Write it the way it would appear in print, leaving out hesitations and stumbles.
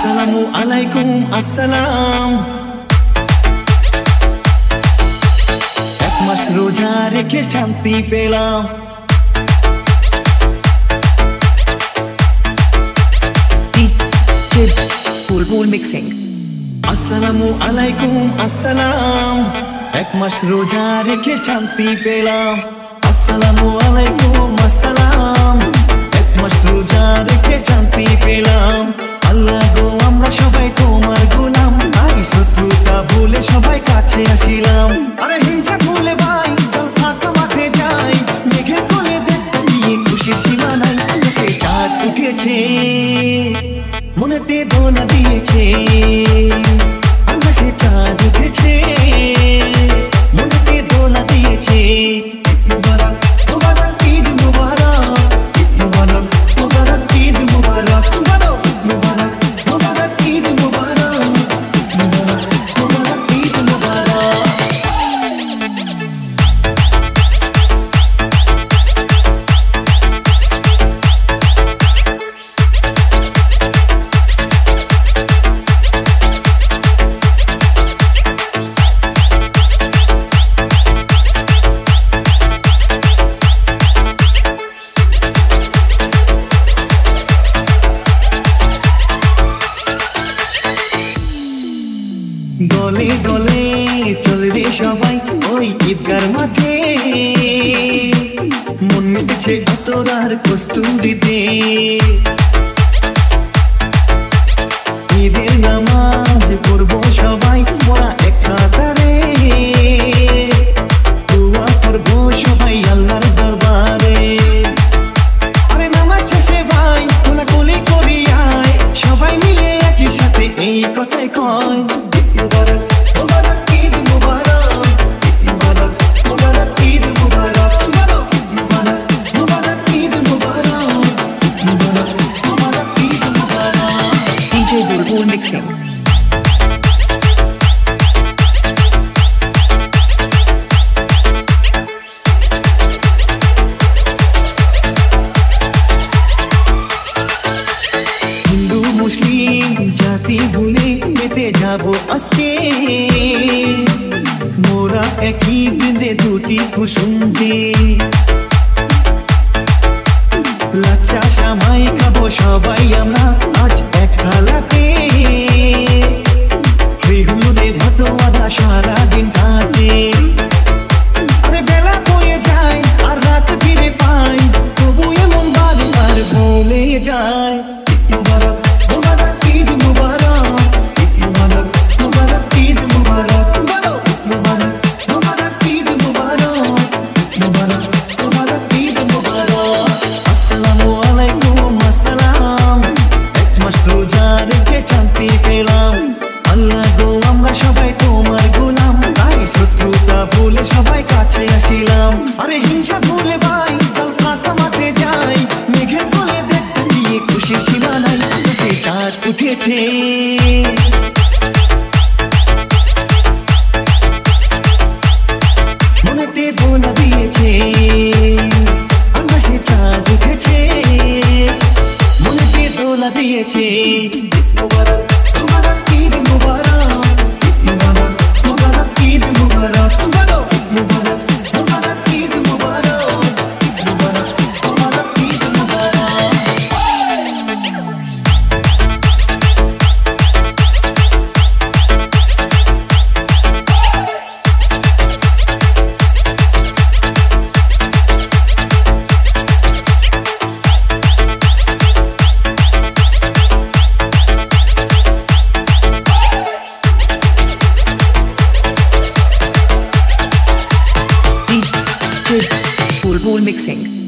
আসসালামু আলাইকুম আসসালাম। এক মাস রোজা রেখে শান্তি পেলাম। বুলবুল মিক্সিং। আসসালামু আলাইকুম আসসালাম। এক মাস রোজা রেখে শান্তি পেলাম। আসসালামু আলাইকুম আসসালাম। এক মাস রোজা রেখে শান্তি পেলাম। আল্লাহ গো আমরা সবাই তোমার গোলাম। আই শত্রুতা ভুলে সবাই কাছে আসিলাম। আরে হিংসা ভুলে ভাই চল ফাঁকা মাঠে যাই। মেঘের কোলে দেখতে নিয়ে খুশির সীমা নাই। সে চাঁদ উঠেছে মনেতে দোলা দিয়েছে। আকাশে চাঁদ উঠেছে মনেতে দোলা দিয়েছে। মুবারক মুবারক ঈদ মুবারক, ঈদ মুবারক মুবারক ঈদ মুবারক, মুবারক মুবারক ঈদ মুবারক, মুবারক মুবারক ঈদ মুবারক। দলে দলে চলবে সবাই ওই ঈদগার মাঠে। মন মেতেছে তোরার কস্তুরিতে। ঈদের নামাজ পড়বো সবাই মোরা এক কাতারে। দোয়া করবো সবাই আল্লাহর দরবারে। আরে নামাজ শেষে ভাই কোলাকুলি করি আয়। সবাই মিলে একই সাথে এই কথাই কয় মুবারক মুবারক ঈদ মুবারক, ঈদ মুবারক মুবারক ঈদ মুবারক, মুবারক মুবারক ঈদ মুবারক, মুবারক মুবারক ঈদ মুবারক। DJ Bulbul mixing. হিন্দু মুসলিম জাতি ভুলে মেতে যাবো আজকে। মোরা একই বেঁধে দুটি কুসুম দিয়ে। লাচ্চা সামাই খাবো সবাই আমরা আজ এক থালাতে। হইহুল্লোড়ে ভাতওয়ালা সারাদিন কাটে। আরে বেলা বয়ে যায় আর রাত ফিরে পাই। তবু এমন বারবার ভুলে যায়। মুবারক মুবারক ঈদ মুবারক, ঈদ মুবারক মুবারক ঈদ মুবারক, মুবারক মুবারক ঈদ মুবারক, মুবারক মুবারক ঈদ মুবারক। আসসালামু আলাইকুম আসসালাম। এক মাস রোজা রেখে শান্তি পেলাম। আল্লাহ গো আমরা সবাই তোমার গোলাম। তাই শত্রুতা ভুলে সবাই কাছে আসিলাম। আরে হিংসা ভুলে ভাই চল ফাঁকা মাঠে যাই। মেঘের কোলে দেখতে নিয়ে খুশির সীমা নাই। সে চাঁদ উঠেছে মনেতে দোলা দিয়েছে। আকাশে চাঁদ উঠেছে মনেতে দোলা দিয়েছে। মুবারক মুবারক ঈদ মুবারক, ঈদ মুবারক মুবারক ঈদ মুবারক, মুবারক মুবারক ঈদ মুবারক, মুবারক মুবারক ঈদ মুবারক। বুলবুল মিক্সিং।